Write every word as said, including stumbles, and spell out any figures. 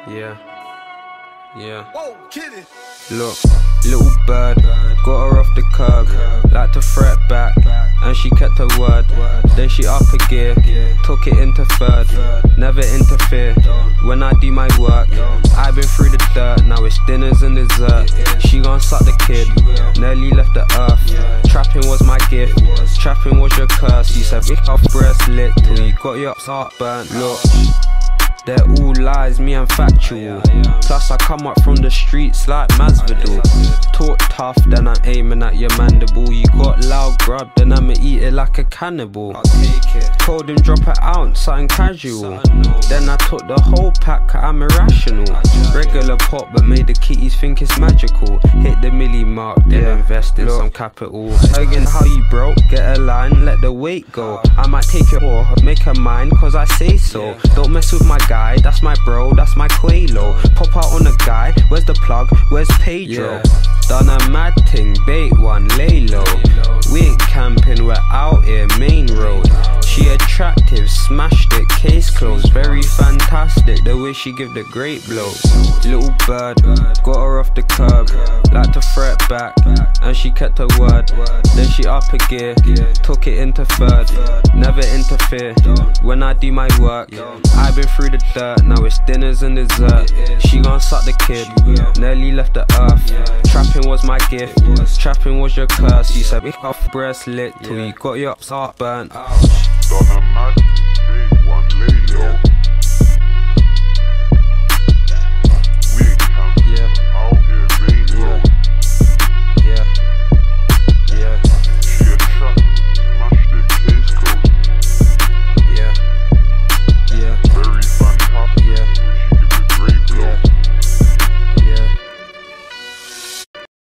Yeah, yeah. Whoa, kitty. Look, little bird, got her off the curb, like to threat back, and she kept her word. Then she up a gear, took it into third, never interfere when I do my work. I've been through the dirt, now it's dinners and dessert. She gon' suck the kid, nearly left the earth. Trapping was my gift, trapping was your curse. You said wick off breast lit till you got your heart burnt. Look, they're all lies, me and factual. Plus I come up from the streets like Masvidal. Talk tough, then I'm aiming at your mandible. You got loud grub, then I'ma eat it like a cannibal. Told him drop an ounce, something casual. Then I took the whole pack, I'm irrational. Regular pop, but made the kitties think it's magical. Hit the milli mark, then yeah. Invest in Look. Some capital. Again, how you broke, get a line, let the weight go. I might take your whore, make her mine, cause I say so. Don't mess with my guy, that's my bro, that's my Quelo. Pop out on a guy, where's the plug, where's Pedro? Yeah. Done a mad thing, bait one, lay low. We ain't camping, we're out here, main road. She attractive, smashed it, case closed. Very fantastic, the way she give the great blows. Little bird, got her off the curb, like to threat back, and she kept her word. Then she up a gear, took it into third, never interfere when I do my work. I've been through the dirt, now it's dinners and dessert. She gon' suck the kid, nearly left the earth. Trapping was my gift, trapping was your curse. You said wick off breast lit till you got your heart burnt. Done a mad